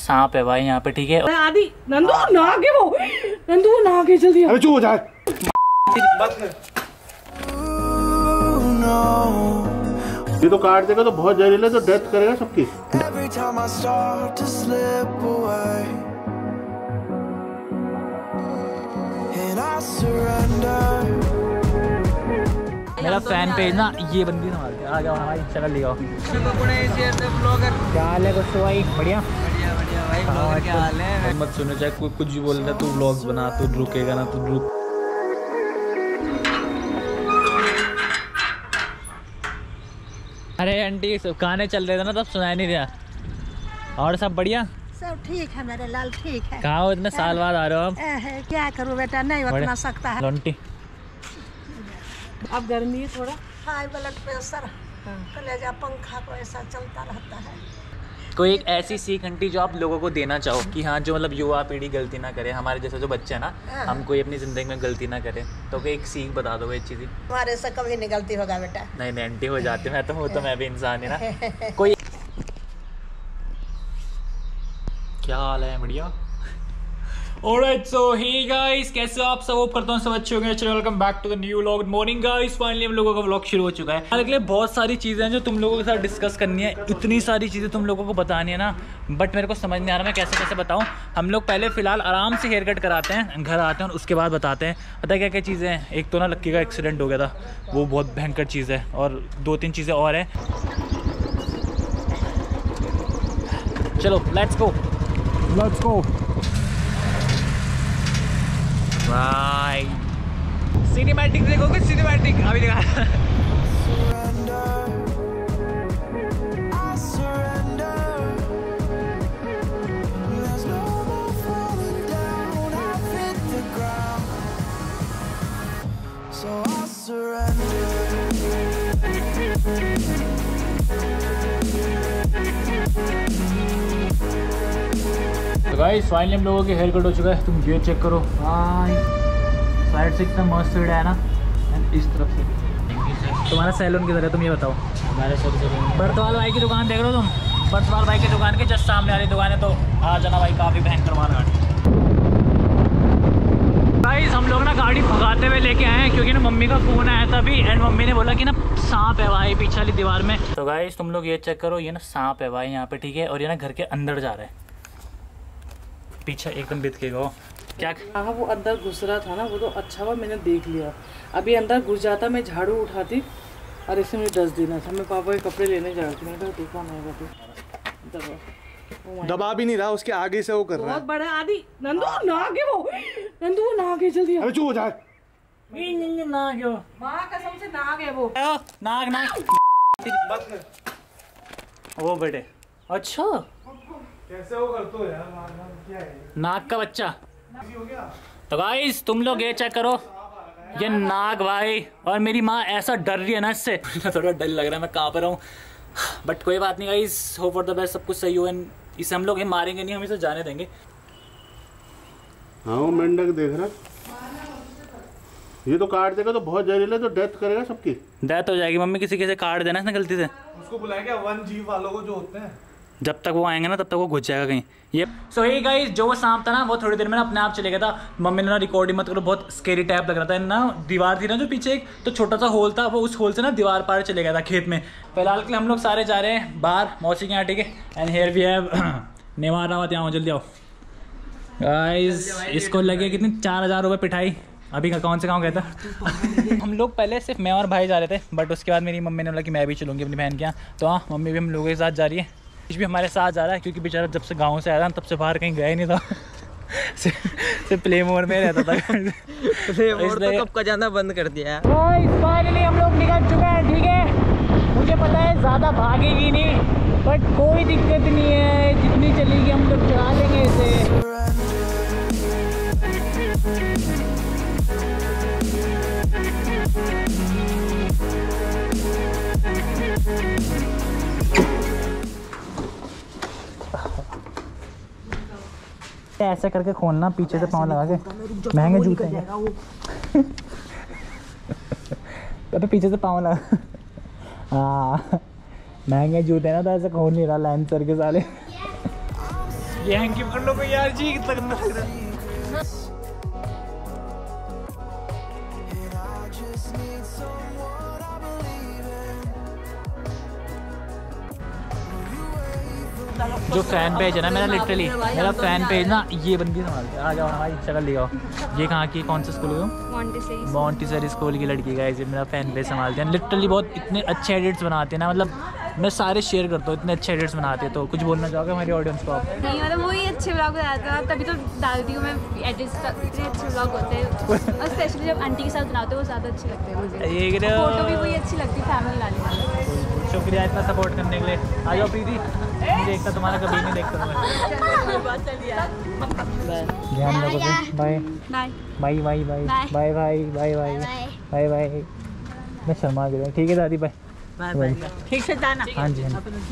सांप है भाई यहाँ पे, ठीक है। आदि नंदू नहा के वो नंदू नहा के जल्दी। अरे चुप हो जाए। ये तो काट देगा तो बहुत जहरीला, तो डेथ करेगा सबकी। मेरा फैन पेज ना ये बंदी ना मार के आ गया भाई, चल लिया क्या हाल है दोस्तों भाई? बढ़िया बढ़िया भाई, ब्लॉगर क्या हाल है? मत सुनो, चाहे कोई कुछ भी बोल रहा, तू व्लॉग्स बना, तू रुकेगा ना, तू रुक। अरे आंटी सब गाने चल रहे थे ना, तब सुनाई नहीं दिया। और सब बढ़िया? सब ठीक है मेरे लाल, ठीक है। कहाँ हो, इतने साल बाद आ रहे हो आप? क्या करूँ बेटा, नहीं उतना सकता है। लॉन्टी अब गर्मी है थोड़ा, हाई ब्लड प्रेशर, कलेजा पंखा को ऐसा चलता रहता है। कोई एक ऐसी सीख आंटी जो आप लोगों को देना चाहो कि हाँ, जो मतलब युवा पीढ़ी गलती ना करे, हमारे जैसे जो बच्चे हैं ना, हम कोई अपनी ज़िंदगी में गलती ना करे, तो कोई एक सीख बता दो एक चीज़। हमारे से कभी नहीं गलती होगा बेटा। नहीं नहीं आंटी हो जाती मैं तो हूँ, तो मैं भी इंसान ही ना। कोई क्या हाल है? बढ़िया। Alright, so hey guys, कैसे हो आप सब? होप करता हूँ सब अच्छे होंगे। चलो welcome back to the new vlog. Good morning guys, finally हम लोगों का व्लॉग शुरू हो चुका है। अगले बहुत सारी चीज़ें हैं जो तुम लोगों के साथ डिस्कस करनी है, इतनी सारी चीज़ें तुम लोगों को बतानी है ना, बट मेरे को समझ नहीं आ रहा मैं कैसे कैसे बताऊँ। हम लोग पहले फिलहाल आराम से हेयर कट कराते हैं, घर आते हैं और उसके बाद बताते हैं पता क्या क्या चीज़ें हैं। एक तो ना लक्की का एक्सीडेंट हो गया था, वो बहुत भयंकर चीज़ है, और 2-3 चीज़ें और हैं। चलो लेट्स गो। भाई सिनेमैटिक देखोगे, सिनेमैटिक अभी दिखा। तो गाइस फाइनली हम लोगों के हेयर कट हो चुका है। तुम ये चेक करो भाई, साइड से इतना मस्त फीड है ना, एंड इस तरफ से। तुम्हारा सैलून किधर है तुम ये बताओ? हमारे सैलून बर्तवाल भाई की दुकान देख रहे हो तुम? बर्तवाल भाई की दुकान के जस्ट सामने वाली दुकान है, तो आ जाना भाई, काफ़ी भयंकर माल गाड़ी। गाइस हम लोग ना गाड़ी भगाते हुए लेके आए हैं, क्योंकि ना मम्मी का फ़ोन आया था अभी, एंड मम्मी ने बोला कि ना सांप है भाई पीछे वाली दीवार में। तो गाइस तुम लोग ये चेक करो, ये ना सांप है भाई यहाँ पे, ठीक है, और ये ना घर के अंदर जा रहा है, पीछे एकदम बित के गो। क्या हाँ वो अंदर घुस रहा था ना, वो तो अच्छा हुआ मैंने देख लिया। अभी अंदर घुस जाता, मैं झाड़ू उठाती और इसे मुझे डस देना था। मैं पापा के कपड़े लेने जा रही थी, मैंने कहा देखा नहीं दबा भी नहीं रहा, उसके आगे से वो कर रहा है। बहुत बड़ा आदि नंदू नहा के वो नंदू नहा के जल्दी। अरे चुप हो जाए। नहा के माँ कसम से नहा गए वो। नाक वो बेटे, अच्छा कैसे वो करते हो यार, क्या है नाक का बच्चा। तो गाइस तुम लोग ये चेक करो, ये नाग भाई, और मेरी माँ ऐसा डर रही है ना इससे, थोड़ा डर लग रहा है, मैं कहाँ पर हूँ, बट कोई बात नहीं guys, hope for the best, सब कुछ सही हो। एंड इसे हम लोग मारेंगे नहीं, हम इसे जाने देंगे। हाँ वो मेंढक देख रहा, ये तो काट देगा तो बहुत जहरीला, तो डेथ करेगा सबकी। डेथ हो जाएगी मम्मी, किसी से काट देना इसने गलती से। उसको बुलाया क्या, वन जीव वालों को जो होते हैं, जब तक वो आएंगे ना तब तक वो घुस जाएगा कहीं। ये सो हे गाइस, जो वो सांप था ना वो थोड़ी देर में ना अपने आप चले गया था। मम्मी ने ना रिकॉर्डिंग मत करो, बहुत स्केरी टाइप लग रहा था ना। दीवार थी ना जो पीछे, एक तो छोटा सा होल था, वो उस होल से ना दीवार पार चले गया था खेत में। फिलहाल के लिए हम लोग सारे जा रहे हैं बाहर मौसी के यहाँ, ठीक है। And here we have Newar Rawat, यहाँ जल्दी आओ गाइस। इसको लगे कितनी 4000 रुपये पिटाई, अभी का कौन से गाँव गया था। हम लोग पहले सिर्फ मैं और भाई जा रहे थे, बट उसके बाद मेरी मम्मी ने बोला कि मैं भी चलूँगी अपनी बहन के यहाँ, तो हाँ मम्मी भी हम लोगों के साथ जा रही है। भी हमारे साथ जा रहा है, क्योंकि बेचारा जब से गांव से आया था तब से बाहर कहीं गया ही नहीं था। सिर्फ प्ले मोड में रहता था। प्ले मोड तो कब का जाना बंद कर दिया है। फाइनली हम लोग निकल चुके हैं, ठीक है। मुझे पता है ज़्यादा भागेगी नहीं, बट कोई दिक्कत नहीं है, जितनी चलेगी हम लोग चला लेंगे इसे। ऐसे करके खोलना, पीछे से पाँव लगा के, महंगे जूते हैं। अबे पीछे से पाँव लगा, हाँ महंगे जूते ना, तो ऐसे खोल नहीं रहा लैंसर के साले। ये हैंकी पकड़ लो कोई यार जी, कितना गंदा लग रहा है। जो फैन पेज है ना मेरा, लिटरली मेरा फैन पेज ना ये बंदी संभालते। आ जाओ ना भाई, शक्ल दिखाओ। ये कहाँ की, कौन सा स्कूल है? मॉन्टेसरी स्कूल की लड़की का है, मेरा फैन पेज संभालते हैं। लिटरली बहुत इतने अच्छे एडिट्स बनाते हैं ना, मतलब मैं सारे शेयर करता हूँ, इतने अच्छे एडिट्स बनाते हैं। तो कुछ बोलना चाहोगे हमारी ऑडियंस को आप? नहीं मतलब वही अच्छे ब्लॉग बनाता है, तभी तो डालती हूँ मैं एडिट्स। इतने अच्छे ब्लॉग होते हैं, और स्पेशली जब आंटी के साथ बनाते हो वो ज़्यादा अच्छे लगते हैं मुझे। फोटो भी वही अच्छी लगती है फैमिली वाली। शुक्रिया इतना सपोर्ट करने के लिए। आ जाओ प्रीति, नहीं देखता तुम्हारा कभी नहीं देखता तुम्हें। ध्यान रखो। Bye bye bye bye bye bye bye bye bye bye. मैं शर्मा गया। ठीक है दादी, बाय बाय। ठीक से जाना। हाँ जी हाँ।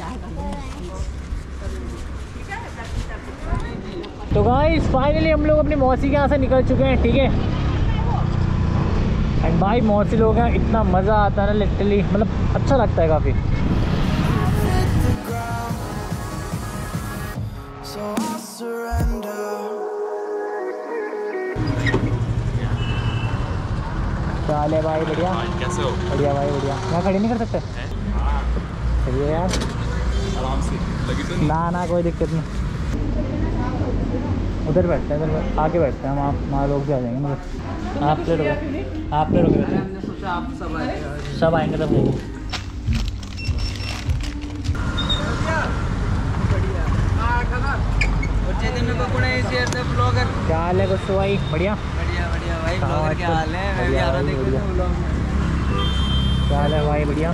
तो गाइस फाइनली हम लोग अपनी मौसी के यहाँ से निकल चुके हैं, ठीक है। एंड भाई मौसी लोग हैं, इतना मज़ा आता है ना लिटरली, मतलब अच्छा लगता है काफ़ी। चाल है भाई, बढ़िया। कैसे हो? बढ़िया भाई बढ़िया। यहाँ खड़े नहीं कर सकते? चलिए यार आराम से, लगी ना ना कोई दिक्कत नहीं। उधर बैठते हैं, उधर आके बैठते हैं, वहाँ लोग भी आ जाएंगे। मगर आप ले रुको, आप ले रुको। हमने सोचा आप सब आएंगे तब लेंगे। क्या हाल है गुस्सो भाई? बढ़िया बढ़िया बढ़िया भाई, ब्लॉगर क्या हाल है? मैं भी आ रहा देखो ब्लॉग। क्या हाल है भाई? बढ़िया।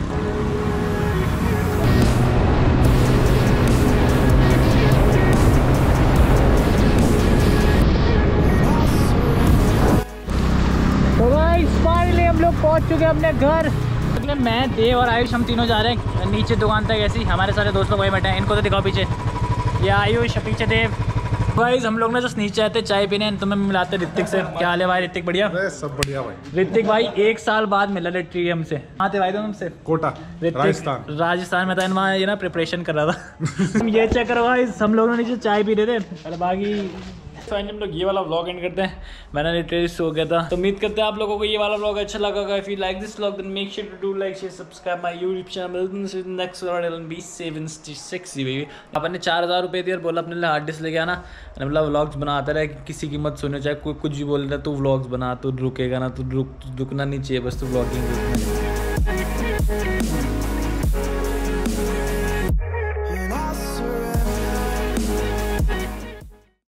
तो गाइस फाइनली हम लोग पहुंच चुके हैं अपने घर। मैं, देव और आयुष हम तीनों जा रहे हैं नीचे दुकान तक। ऐसे ही हमारे सारे दोस्त लोग वही बैठे हैं, इनको तो दिखाओ पीछे। ये आयुष, पीछे देव। गाइस हम लोग ना जस्ट नीचे आए थे चाय पीने, तो मैं मिलाते ऋतिक से। क्या हाल है भाई? ऋतिक बढ़िया? सब बढ़िया भाई। ऋतिक भाई 1 साल बाद मिला लिटरली हमसे। कहाँ थे भाई तुम हमसे? कोटा, राजस्थान में था। वहाँ ये ना प्रिपरेशन कर रहा था। ये चेक करो भाई, हम लोग नीचे चाय पी रहे थे और बाकी हम लोग ये वाला व्लॉग एंड करते हैं। मैंने लिटरली सो गया था। तो उम्मीद करते हैं आप लोगों को ये वाला व्लॉग अच्छा लगा होगा। If you like this vlog then make sure to do like, share, subscribe my YouTube channel. Next B 760 baby. अपन ने 4000 रुपये दिए और बोला अपने लिए हार्ड डिस्क लेके आना, मतलब व्लॉग्स बनाता रहे, किसी की मत सुनो, चाहे कोई कुछ भी बोल रहा है। तू व्लॉग्स बना, तो रुकेगा ना, तो रुकना नहीं चाहिए, बस तू व्लॉगिंग